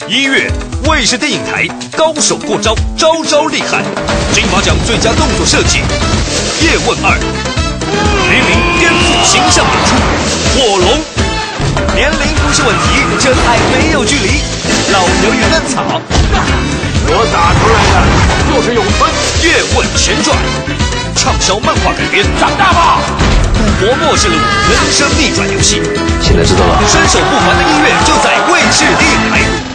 1月，卫视电影台高手过招，招招厉害。金马奖最佳动作设计，《叶问2》。林林颠覆形象演出，《火龙》。年龄不是问题，真爱没有距离。老牛与嫩草， 我打出来的就是咏春。 《叶问前传》，畅销漫画改编，长大吧！赌博末世路，人生逆转游戏。 现在知道了。 身手不凡的音乐就在卫视电影台。